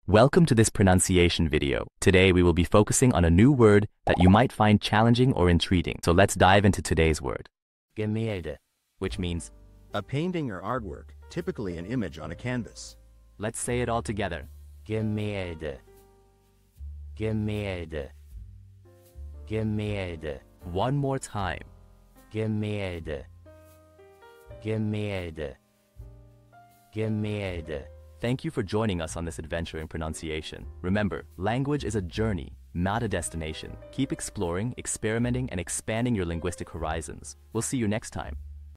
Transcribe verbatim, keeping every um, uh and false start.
Welcome to this pronunciation video. Today we will be focusing on a new word that you might find challenging or intriguing. So let's dive into today's word. Gemälde, which means a painting or artwork, typically an image on a canvas. Let's say it all together. Gemälde. Gemälde. Gemälde. One more time. Gemälde. Gemälde. Gemälde. Thank you for joining us on this adventure in pronunciation. Remember, language is a journey, not a destination. Keep exploring, experimenting, and expanding your linguistic horizons. We'll see you next time.